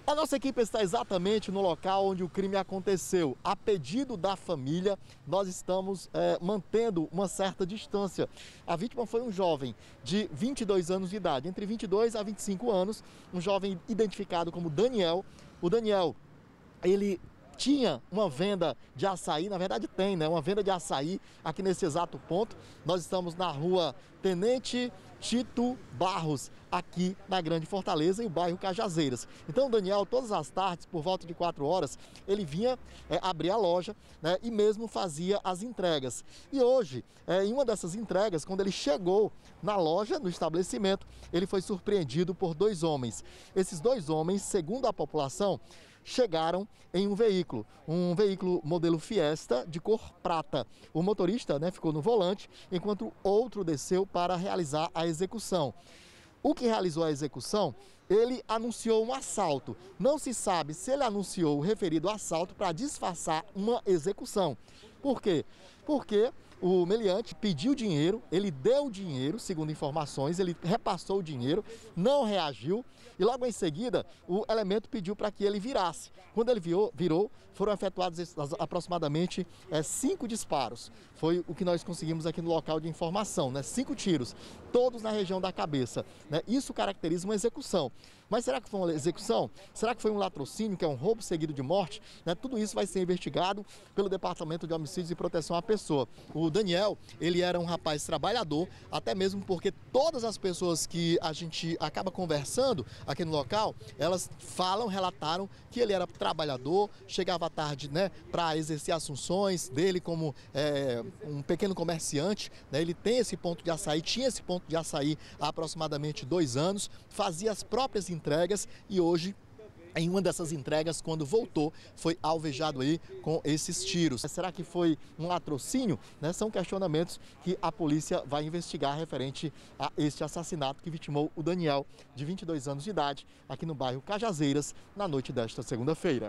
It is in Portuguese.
A nossa equipe está exatamente no local onde o crime aconteceu. A pedido da família, nós estamos mantendo uma certa distância. A vítima foi um jovem de 22 anos de idade, entre 22 a 25 anos, um jovem identificado como Daniel. O Daniel, ele tinha uma venda de açaí, na verdade tem, né? Uma venda de açaí aqui nesse exato ponto. Nós estamos na rua Tenente Tito Barros, aqui na Grande Fortaleza, e o bairro Cajazeiras. Então o Daniel, todas as tardes, por volta de 4 horas, ele vinha abrir a loja, né, e mesmo fazia as entregas. E hoje, em uma dessas entregas, quando ele chegou na loja, no estabelecimento, ele foi surpreendido por 2 homens. Esses 2 homens, segundo a população, chegaram em um veículo modelo Fiesta de cor prata. O motorista, né, ficou no volante, enquanto outro desceu para realizar a execução. O que realizou a execução, ele anunciou um assalto. Não se sabe se ele anunciou o referido assalto para disfarçar uma execução. Por quê? Porque o meliante pediu dinheiro, ele deu o dinheiro, segundo informações, ele repassou o dinheiro, não reagiu e logo em seguida o elemento pediu para que ele virasse. Quando ele virou, foram efetuados aproximadamente 5 disparos. Foi o que nós conseguimos aqui no local de informação, né? 5 tiros, todos na região da cabeça, né? Isso caracteriza uma execução. Mas será que foi uma execução? Será que foi um latrocínio, que é um roubo seguido de morte? Né? Tudo isso vai ser investigado pelo Departamento de Homicídios e Proteção à Pessoa. O Daniel, ele era um rapaz trabalhador, até mesmo porque todas as pessoas que a gente acaba conversando aqui no local, elas relataram que ele era trabalhador, chegava à tarde, né, para exercer as funções dele como um pequeno comerciante, né? Ele tem esse ponto de açaí, tinha esse ponto de açaí há aproximadamente 2 anos, fazia as próprias entregas e hoje, em uma dessas entregas, quando voltou, foi alvejado aí com esses tiros. Será que foi um latrocínio? Né? São questionamentos que a polícia vai investigar referente a este assassinato que vitimou o Daniel, de 22 anos de idade, aqui no bairro Cajazeiras, na noite desta segunda-feira.